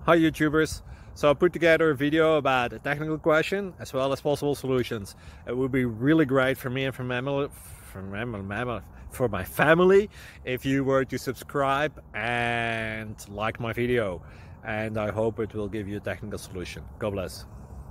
Hi YouTubers! So I put together a video about a technical question as well as possible solutions. It would be really great for me and for my family if you were to subscribe and like my video, and I hope it will give you a technical solution. God bless.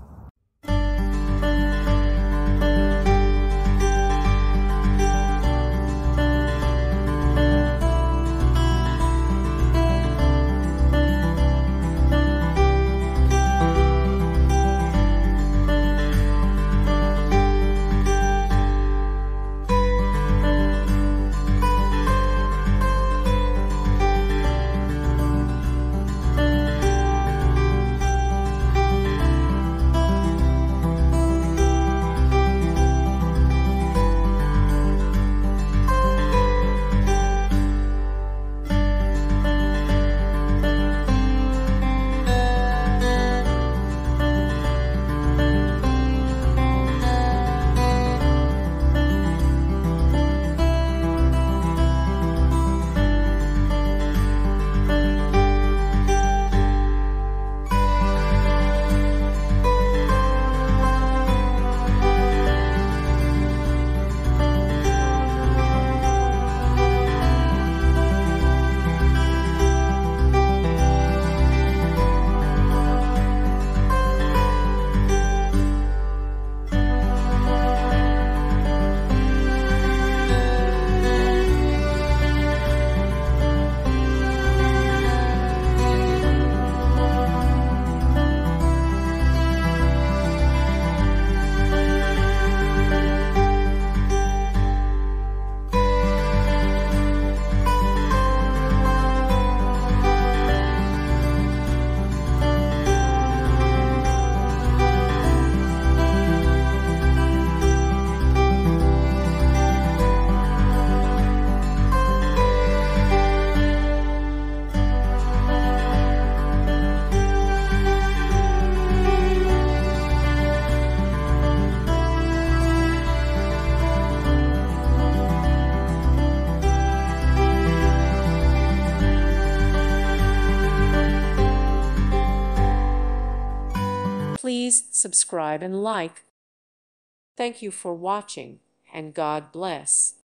Please subscribe and like. Thank you for watching, and God bless.